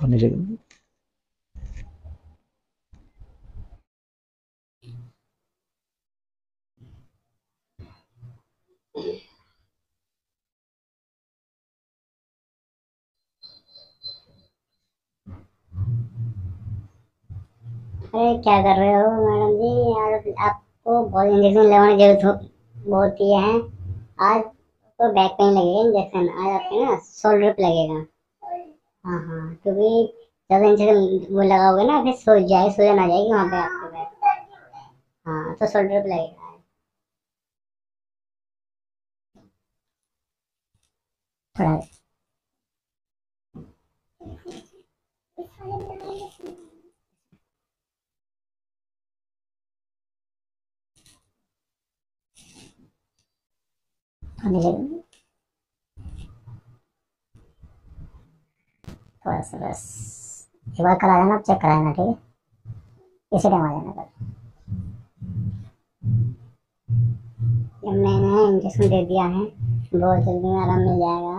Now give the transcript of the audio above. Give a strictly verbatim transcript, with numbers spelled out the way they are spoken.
होने लगे। अरे क्या कर रहे हो मैडम जी? यार आपको बहुत इंजेक्शन लगवाने की जरूरत हो होती है। आज तो बैक पेन लगेगा इंजेक्शन, आज आपके ना शोल्डर पे लगेगा। हाँ हाँ, क्योंकि ज्यादा इंजेक्शन वो लगाओगे ना, फिर सूज जाए सूजन आ जाएगी वहाँ पे आपके बैक। हाँ, तो शोल्डर पे लगेगा थोड़ा। होने लगे थोड़ा सा बस। एक बार करा देना, चेक करा देना, ठीक है? इसी टाइम आ जाना कल। जब मैंने इंजेक्शन दे दिया है, बहुत जल्दी में आराम मिल जाएगा